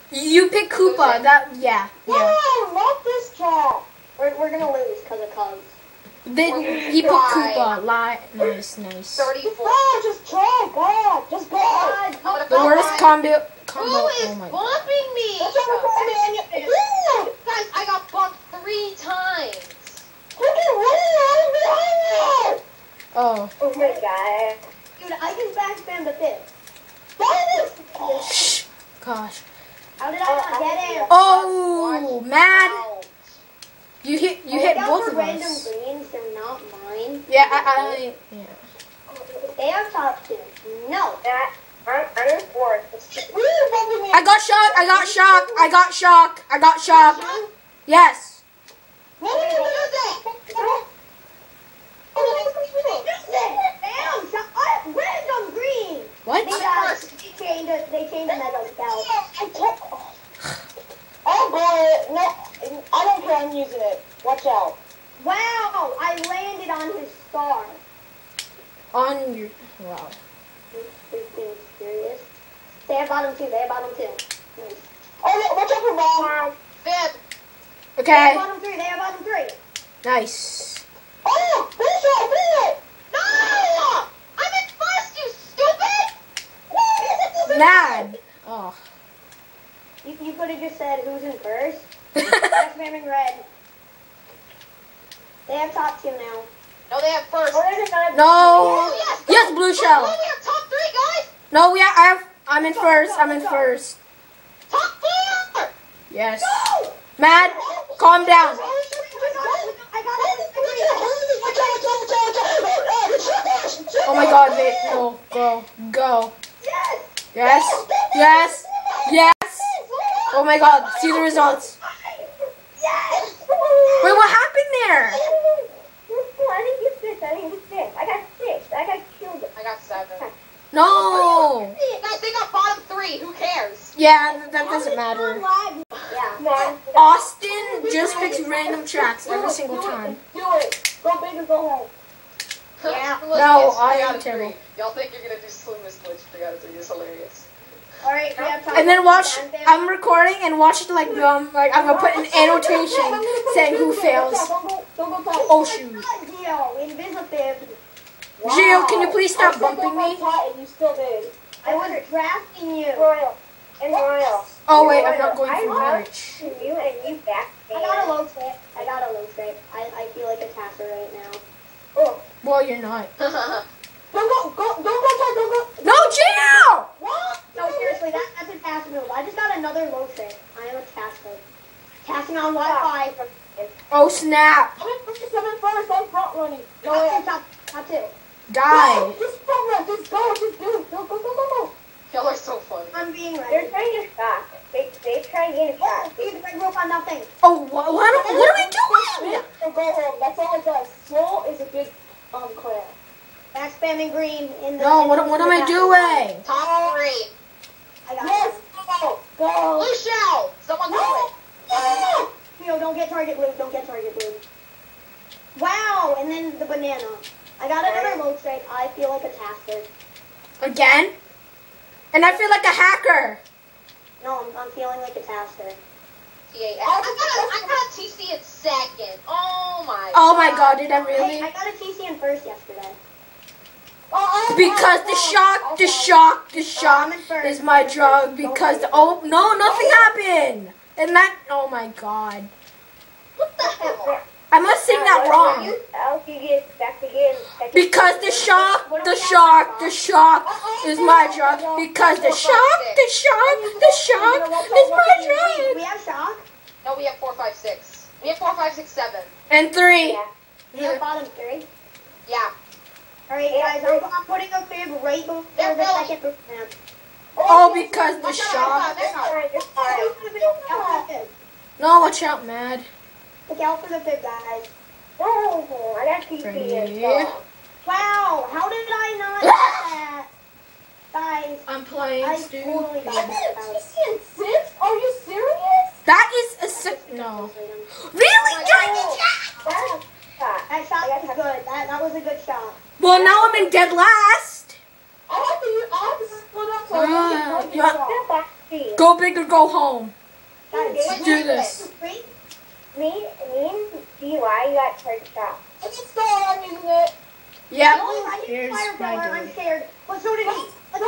You pick Koopa. Yeah. No, not this track. We're gonna lose because of Cubs. Then he picked Koopa. Nice. 34. Just try, God. Just go. The worst combo. Who is bumping me? Guys, I got bumped 3 times. Oh. Oh my God. Dude, I can backspam the fifth. Gosh. How did I not get him? Oh, mad. You hit both of random us. greens, they're not mine. Yeah, yeah. They have top 2. No. I'm fourth. I got shocked. Yes. Random green. What? They changed the medal belt. Oh boy, no, I don't care, I'm using it. Watch out. Wow, I landed on his star. On your, wow. This being serious. They have bottom 2, Nice. Oh, watch out for ball. Fifth. Okay. They have bottom 3. Nice. Oh, finish it. No! I'm in first, you stupid! Mad. Oh. You could have just said who's in first. That's spamming red. They have top 2 now. No, they have first. No. Oh, Yes, blue shell. Oh, we have top 3, guys. No, I'm in first. Top 4. Yes. Mad. Calm down. Oh my God, go. Yes. Oh my God, see the results. Wait, what happened there? I got killed. I got 7. No. Guys, they got bottom 3. Who cares? Yeah, that doesn't matter. Yeah. Austin just picks random tracks every single time. Do it. Go big or go home. Yeah. No, I am terrible. Y'all think you're gonna do slimest glitch 3 out of 3. It's hilarious. Alright, we have time. And then watch. I'm recording and watch it like I'm gonna put an annotation saying who fails. Oh shoot. Gio, can you please stop bumping me? You still did. I was drafting you. Oh wait, I'm not going for marriage. You and you back. I got a low trip. I feel like a tasser right now. Oh. Well, you're not. Don't go. No, Gio! What? No, seriously, that's a task move. I just got another low trip. I am a tasser. Tassing on Wi-Fi. Oh snap! I'm first. I'm front running. No way. Top 2. Die. No, just front run. Just go. Just do. Go. Y'all are so funny. I'm being ready. They're trying to shock. They try to get shock. See, the red rope on nothing. Oh, what are we doing? So go home. That's all it does. Slow is a good clear. Back spamming green in the. No, what am I doing? Top 3. I got it. Go. Blue shell. Someone do it. No, don't get target blue. Wow, and then the banana. I got another low trade. I feel like a tasker. Again? And I feel like a hacker. No, I'm feeling like a tasker. I got a TC in 2nd. Oh my God, did I really? Hey, I got a TC in first yesterday. Because the shock is my drug. Because nothing happened. And that, oh my God. What the hell? I must sing that wrong. Because the shock is my drug. Because the shock is my drug. We have shock? No, we have 4, 5, 6. We have 4, 5, 6, 7. And 3. Yeah. We have bottom 3? Yeah. Alright, guys, I'm putting a fib right before the second root snap. Oh, because the shock. No, watch out, Mad. Look out for the fib, guys. I got TC. Wow, how did I not get that? Guys, I'm playing, I Stu. totally got that. TC in 6? Are you serious? That is a no. Really? That shot was good. That was a good shot. Well, now I'm in dead last. I have to split up so I Go big or go home. Let's do this. Me and DY got target shot. Let's go on using it. Yep. I need Here's fire my power. I'm dude. scared. But so did he.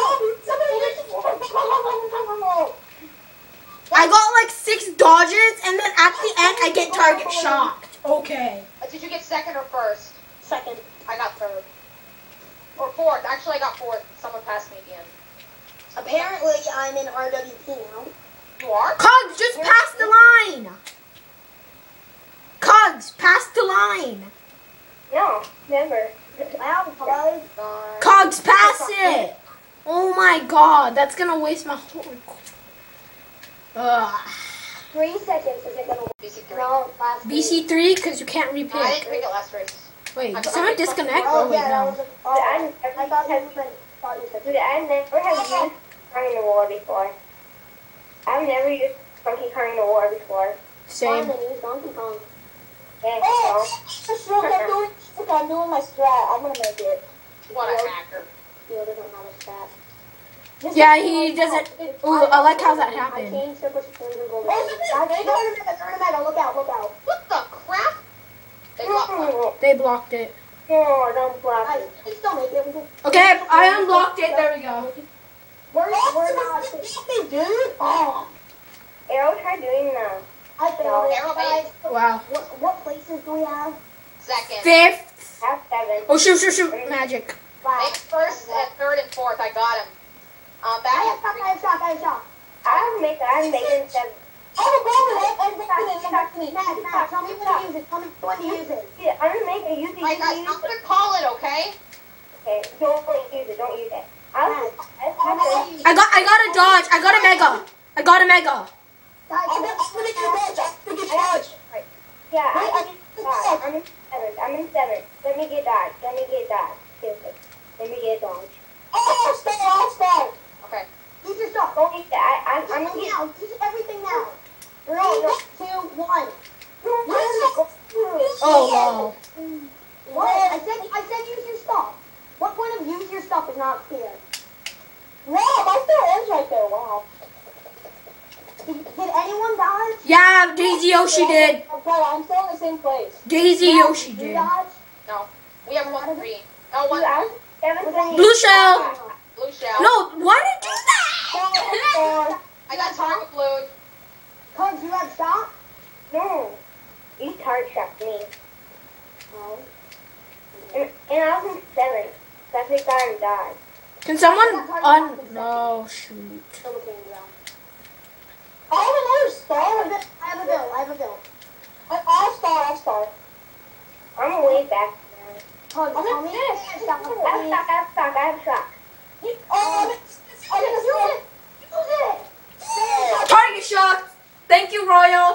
I got like 6 dodges, and then at the end I get target shocked. Okay. Did you get second or first? Second. I got third. Or fourth. Actually, I got fourth. Someone passed me again. Apparently, I'm in RWP now. You are? Cogs, just pass the line. Cogs, pass the line. No, never. Wow, guys. Cogs, pass it. Oh my god, that's gonna waste my whole. 3 seconds is it gonna work? BC3. No, last BC3, because you can't I didn't repick. pick it last race. Wait, I did someone thought- disconnect? Oh, Oh, wait, yeah, that no. was I thought you said. Dude, I've never had used Funky the War before. I've never used Funky Kong the War before. Same. Donkey Kong. Yeah, Oh, I'm doing my strat. I'm gonna make it. What a hacker. Theo doesn't have a stat. Yeah, he doesn't. Ooh, I like how that happened. I changed Circle Springs and Gold. Look out, look out. What the crap? They blocked one. They blocked it. No, don't block it. Please don't make it. Okay, I unblocked it. There we go. We're not. Dude. Oh. Arrow, try doing that. I failed it. Arrow Guys, Wow. what places do we have? Second. 5th. Have 7. Oh, shoot, shoot, shoot. Magic. Nick's first, third, and fourth. I got him. I Back have shot. I'm making 7. Matt, tell me when to use it. Tell me when to use it. Yeah, I'm gonna make a use it. Alright guys, I'm gonna call it, okay? Okay, don't use it. Don't use it. I got a dodge. I got a mega. I got a mega. Yeah, I'm in 7th. I'm in 7th. Let me get dodge. Seriously. Let me get dodge. I'll start. Okay. Use your stuff. Don't use that. I'm gonna get now. Use everything now. 3, 2, 1. Oh, wow. What? I said use your stuff. What point of use your stuff is not clear? Wow, my still is right there. Wow. Did anyone dodge? Yeah, Daisy Yoshi did. Okay, I'm still in the same place. Daisy Yoshi You did. dodge? No. We have 1, 3. Oh, 1, Blue shell. blue shell. No, why did you do that? I got target blue. Cubs, you have shot? No. You target shot me. Oh. And I was in 7th. That's why I got him died. Can someone no, shoot. I have another star. I have a bill. I'll start. I'm way back now. Cubs, I'm tell in me. this. I have shot. Oh, Use it. Target shot. Thank you, Royal.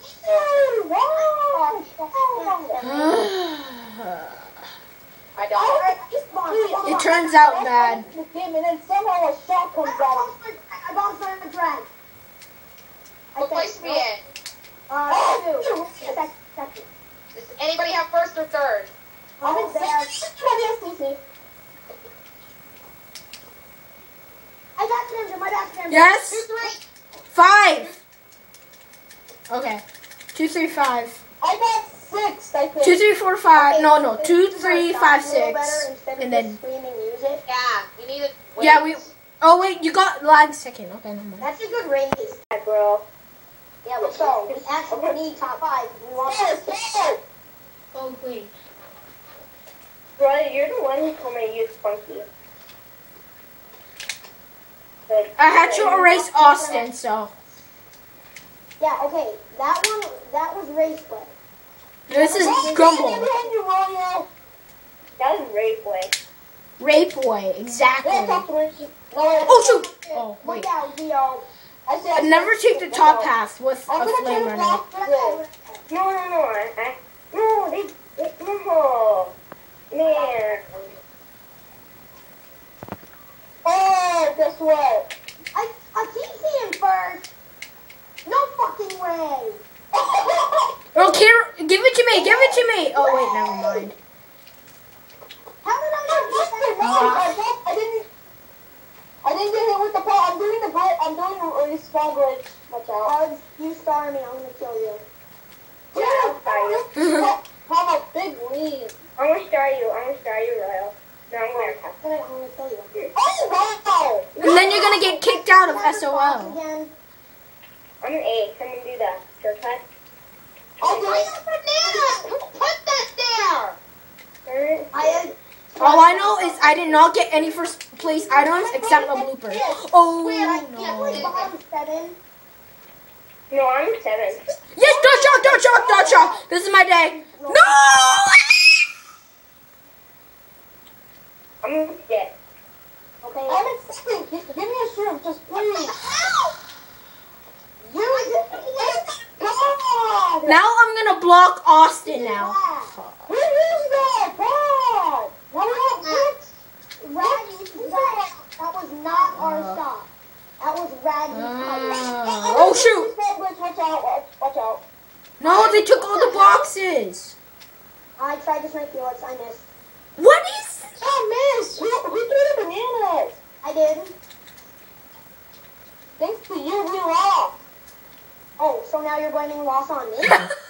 I don't. It turns out bad. And then somehow a shot comes out. I bounced on the drag. What place we in? 2. Second. Does anybody have first or third? I'm in there. I got Crimson. My back's Crimson. Yes. 2, 3. 5. Okay. 2, 3, 5. I got 6, I think. 2, 3, 4, 5. No. 2, 3, 5, 6. And then. Screaming, use it. Yeah, we need it. Yeah, we. Oh wait, you got lag second. Okay, never mind. That's a good race. Bro. Yeah, let's go. We actually need top 5. We want to. Oh wait. Bro, you're the one who told me to use Funky. But I had to erase Austin, so. Yeah, okay. That was race play. This is Grumble. that was Rayboy. Rayboy, exactly. Oh, Oh shoot! Oh Look wait. out, Theo. I never take the top path with a flame runner. No. No, man. Oh, guess what? I keep seeing first. No fucking way. No, give it to me. Give it to me. Oh wait, never mind. How did I not get that? I didn't get hit with the ball. I'm doing the star me, I'm gonna kill you. Yeah, I'll star you. Have a big lead. I'm gonna star you, Royal. No, I'm gonna attack. I'm gonna kill you. Oh, wow. And then you're gonna get kicked out of SOL. Again. I'm an A. Someone do the shortcut. Oh, where's the banana? Who put that there? All I know is I did not get any first place items except a blooper. Oh no. 7. No, I'm 7. Yes, dodge shock. This is my day. No! I'm 6. Okay. I'm in second. Give me a shrimp, just please. Come on. Now I'm gonna block Austin now. Who is that? God. Why That was not our stop. That was Radley's Oh shoot! Watch out. Watch out. No, they took all the boxes. I tried to snipe Felix, I missed. What is? Oh, miss. Who threw the bananas? I did. Thanks to you, we lost. Oh, so now you're blaming loss on me?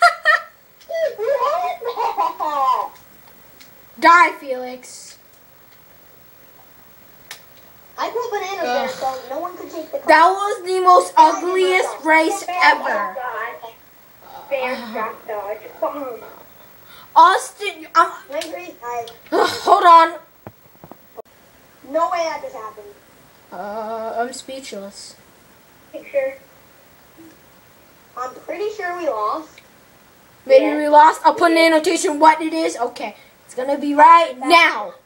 Die, Felix. I put bananas there so no one could take the car. That was the most ugliest race ever. Fair drop dodge. Boom. Austin, hold on. No way that just happened. I'm speechless. Picture. I'm pretty sure we lost. Maybe we lost. I'll put an annotation what it is. Okay, it's gonna be right now.